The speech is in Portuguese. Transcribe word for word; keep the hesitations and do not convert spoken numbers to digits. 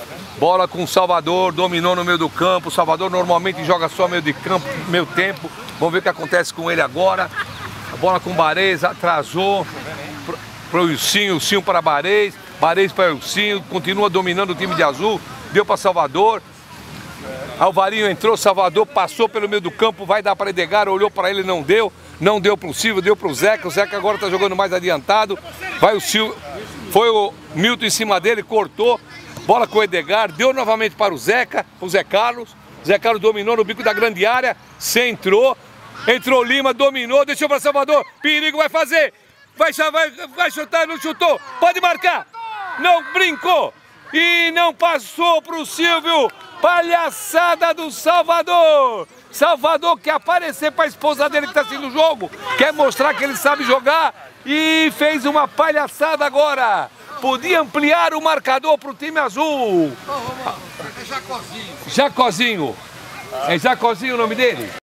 Bola com o Salvador, dominou no meio do campo. O Salvador normalmente joga só meio de campo, meio tempo. Vamos ver o que acontece com ele agora. A bola com o Barês, atrasou para o Ilcinho, Ilcinho para Barês, Barês para o Ilcinho, continua dominando o time de azul, deu para Salvador. Alvarinho entrou, Salvador passou pelo meio do campo, vai dar para Edgar, olhou para ele, não deu. Não deu para o Silvio, deu para o Zeca. O Zeca agora está jogando mais adiantado. Vai o Silvio, foi o Milton em cima dele, cortou. Bola com o Edgar, deu novamente para o Zeca, o Zé Carlos. Zé Carlos dominou no bico da grande área, centrou. Entrou Lima, dominou, deixou para Salvador. Perigo, vai fazer. Vai, vai, vai chutar, não chutou. Pode marcar. Não brincou. E não passou para o Silvio. Palhaçada do Salvador. Salvador quer aparecer para a esposa dele que está assistindo o jogo. Quer mostrar que ele sabe jogar. E fez uma palhaçada agora. Podia ampliar o marcador para o time azul. É Jacozinho. Jacozinho. É Jacozinho o nome dele?